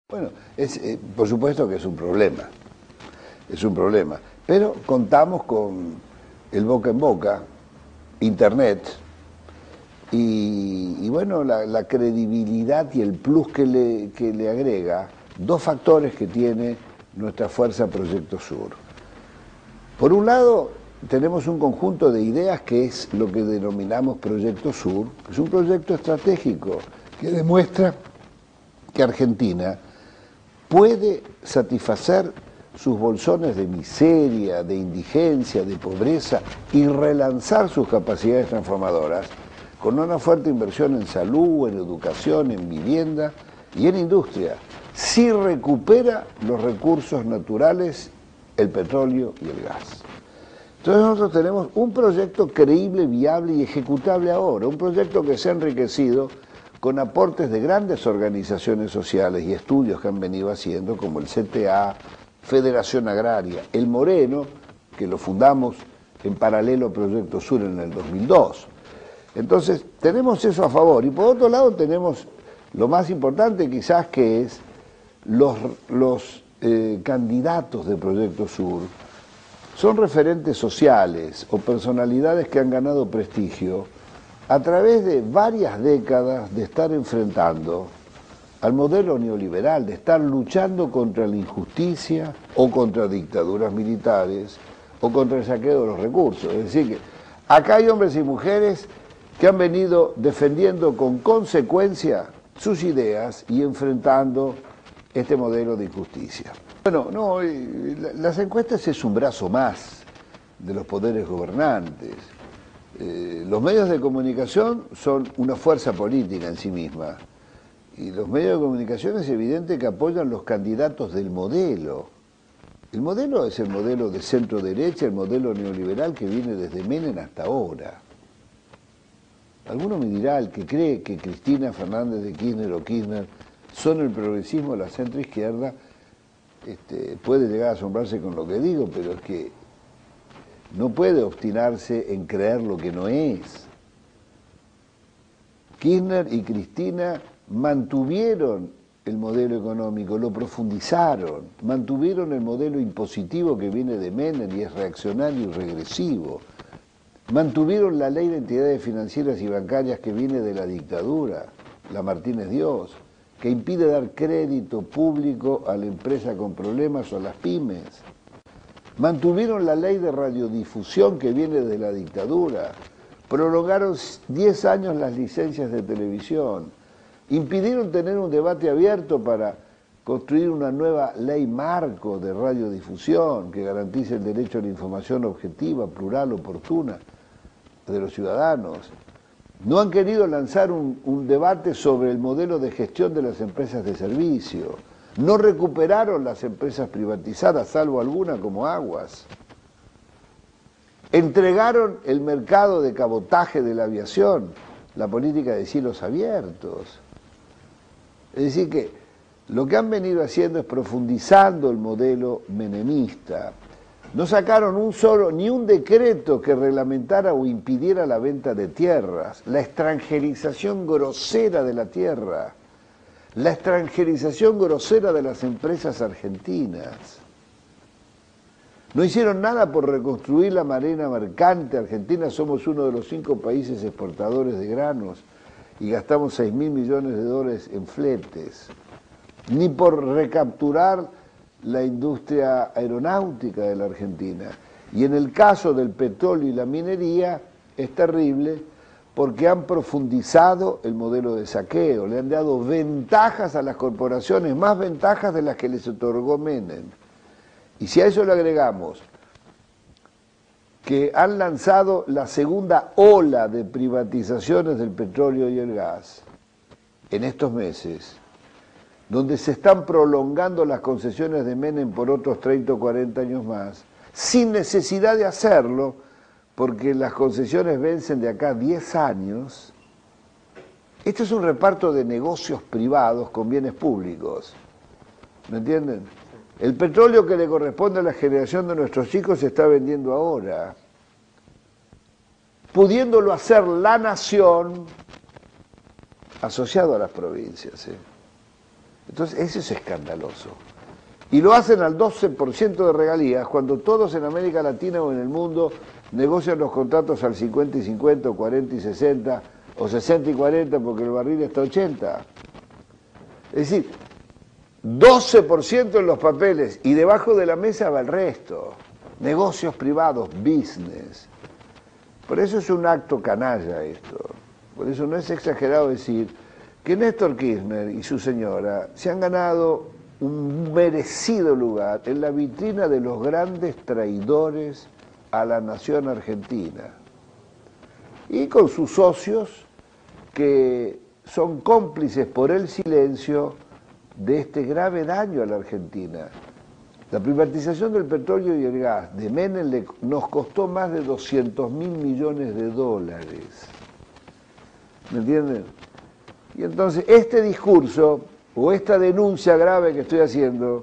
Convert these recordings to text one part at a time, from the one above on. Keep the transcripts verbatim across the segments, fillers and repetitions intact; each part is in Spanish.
Bueno, es, eh, por supuesto que es un problema, es un problema, pero contamos con el boca en boca, internet, y, y bueno, la, la credibilidad y el plus que le, que le agrega, dos factores que tiene nuestra fuerza Proyecto Sur. Por un lado, tenemos un conjunto de ideas que es lo que denominamos Proyecto Sur, que es un proyecto estratégico que demuestra que Argentina puede satisfacer sus bolsones de miseria, de indigencia, de pobreza y relanzar sus capacidades transformadoras con una fuerte inversión en salud, en educación, en vivienda y en industria, si recupera los recursos naturales, el petróleo y el gas. Entonces nosotros tenemos un proyecto creíble, viable y ejecutable ahora, un proyecto que se ha enriquecido con aportes de grandes organizaciones sociales y estudios que han venido haciendo, como el C T A, Federación Agraria, el Moreno, que lo fundamos en paralelo a Proyecto Sur en el dos mil dos. Entonces, tenemos eso a favor. Y por otro lado tenemos lo más importante quizás, que es los, los eh, candidatos de Proyecto Sur. Son referentes sociales o personalidades que han ganado prestigio a través de varias décadas de estar enfrentando al modelo neoliberal, de estar luchando contra la injusticia o contra dictaduras militares o contra el saqueo de los recursos. Es decir, que acá hay hombres y mujeres que han venido defendiendo con consecuencia sus ideas y enfrentando este modelo de injusticia. Bueno, no, las encuestas es un brazo más de los poderes gobernantes. Eh, los medios de comunicación son una fuerza política en sí misma, y los medios de comunicación es evidente que apoyan los candidatos del modelo. El modelo es el modelo de centro derecha, el modelo neoliberal que viene desde Menem hasta ahora. Alguno me dirá, el que cree que Cristina Fernández de Kirchner o Kirchner son el progresismo de la centroizquierda, este, puede llegar a asombrarse con lo que digo, pero es que no puede obstinarse en creer lo que no es. Kirchner y Cristina mantuvieron el modelo económico, lo profundizaron, mantuvieron el modelo impositivo que viene de Menem y es reaccionario y regresivo, mantuvieron la ley de entidades financieras y bancarias que viene de la dictadura, la Martínez Dios, que impide dar crédito público a la empresa con problemas o a las pymes. Mantuvieron la ley de radiodifusión que viene de la dictadura, prolongaron diez años las licencias de televisión, impidieron tener un debate abierto para construir una nueva ley marco de radiodifusión que garantice el derecho a la información objetiva, plural, oportuna de los ciudadanos. No han querido lanzar un, un debate sobre el modelo de gestión de las empresas de servicio. No recuperaron las empresas privatizadas, salvo alguna como Aguas. Entregaron el mercado de cabotaje de la aviación, la política de cielos abiertos. Es decir que lo que han venido haciendo es profundizando el modelo menemista. No sacaron un solo, ni un decreto que reglamentara o impidiera la venta de tierras, la extranjerización grosera de la tierra, la extranjerización grosera de las empresas argentinas. No hicieron nada por reconstruir la marina mercante. Argentina somos uno de los cinco países exportadores de granos y gastamos seis mil millones de dólares en fletes. Ni por recapturar la industria aeronáutica de la Argentina. Y en el caso del petróleo y la minería es terrible, porque han profundizado el modelo de saqueo, le han dado ventajas a las corporaciones, más ventajas de las que les otorgó Menem. Y si a eso le agregamos que han lanzado la segunda ola de privatizaciones del petróleo y el gas en estos meses, donde se están prolongando las concesiones de Menem por otros treinta o cuarenta años más, sin necesidad de hacerlo, porque las concesiones vencen de acá a diez años, esto es un reparto de negocios privados con bienes públicos. ¿Me entienden? El petróleo que le corresponde a la generación de nuestros hijos se está vendiendo ahora, pudiéndolo hacer la nación asociado a las provincias. ¿eh? Entonces, eso es escandaloso. Y lo hacen al doce por ciento de regalías, cuando todos en América Latina o en el mundo negocian los contratos al cincuenta y cincuenta, o cuarenta y sesenta, o sesenta y cuarenta, porque el barril está a ochenta. Es decir, doce por ciento en los papeles, y debajo de la mesa va el resto. Negocios privados, business. Por eso es un acto canalla esto. Por eso no es exagerado decir que Néstor Kirchner y su señora se han ganado un merecido lugar en la vitrina de los grandes traidores a la nación argentina. Y con sus socios que son cómplices por el silencio de este grave daño a la Argentina. La privatización del petróleo y el gas de Menem le, nos costó más de doscientos mil millones de dólares. ¿Me entienden? Y entonces este discurso o esta denuncia grave que estoy haciendo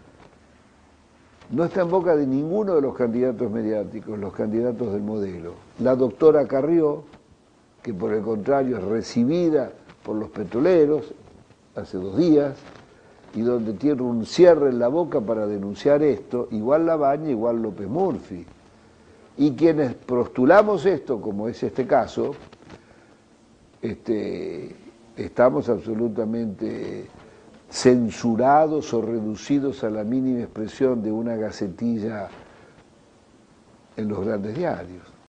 no está en boca de ninguno de los candidatos mediáticos, los candidatos del modelo. La doctora Carrió, que por el contrario es recibida por los petroleros hace dos días, y donde tiene un cierre en la boca para denunciar esto, igual Labaña, igual López Murphy. Y quienes postulamos esto, como es este caso, este, estamos absolutamente censurados o reducidos a la mínima expresión de una gacetilla en los grandes diarios.